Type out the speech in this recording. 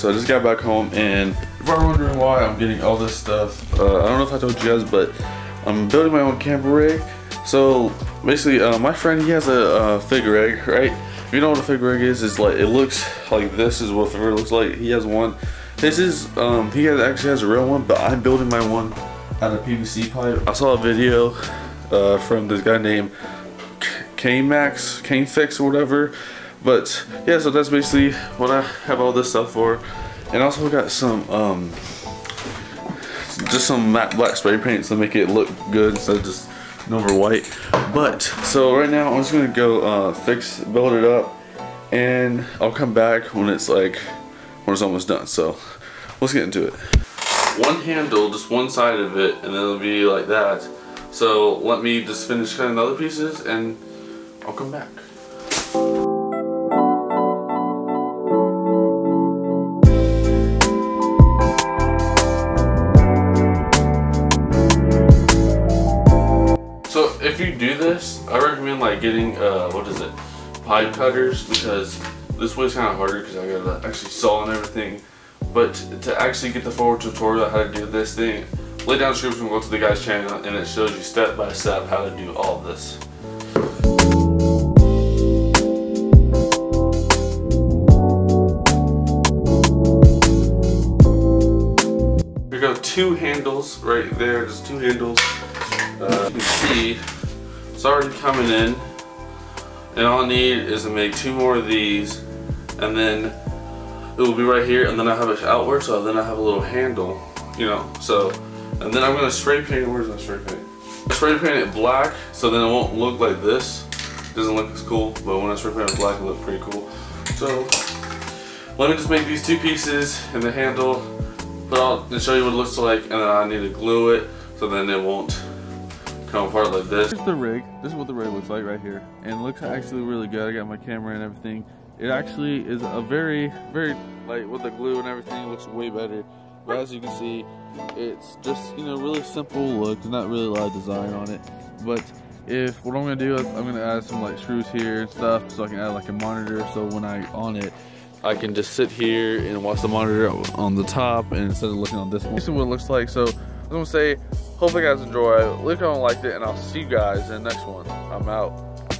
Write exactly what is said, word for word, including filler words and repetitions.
so I just got back home, and if you're wondering why I'm getting all this stuff, uh, I don't know if I told you guys, but I'm building my own camper rig. So basically, uh, my friend, he has a uh, fig rig, right? If you know what a fig rig is, it's like, it looks like this is what a fig rig looks like. He has one. This is, um, he has, actually has a real one, but I'm building my one out of P V C pipe. I saw a video uh, from this guy named Kane Max, Kane Fix or whatever. But yeah, so that's basically what I have all this stuff for. And also got some, um, just some matte black spray paint to make it look good instead of just normal white. But so right now I'm just gonna go uh, fix, build it up, and I'll come back when it's like when it's almost done. So let's get into it. One handle, just one side of it, and then it'll be like that. So let me just finish cutting the other pieces, and I'll come back. So if you do this, I recommend like getting uh, what is it, pipe cutters, because this way's kind of harder because I gotta actually saw and everything. But to actually get the full tutorial on how to do this thing, lay down the description, go to the guy's channel, and it shows you step by step how to do all this. We got two handles right there, just two handles. Uh, you can see it's already coming in, and all I need is to make two more of these, and then it will be right here, and then I have it outward, so then I have a little handle, you know. So, and then I'm gonna spray paint. Where's my spray paint? I spray paint it black, so then it won't look like this. It doesn't look as cool, but when I spray paint it black, it looks pretty cool. So let me just make these two pieces and the handle, put out and show you what it looks like, and then I need to glue it so then it won't come apart like this. Here's the rig. This is what the rig looks like right here, and it looks actually really good. I got my camera and everything. It actually is a very, very, like with the glue and everything, it looks way better. But as you can see, it's just, you know, really simple look. There's not really a lot of design on it. But if what I'm gonna do is I'm gonna add some like screws here and stuff, so I can add like a monitor. So when I on it, I can just sit here and watch the monitor on the top, and instead of looking on this one. This is what it looks like. So I was gonna say, hopefully you guys enjoy it. Look, I liked it, and I'll see you guys in the next one. I'm out.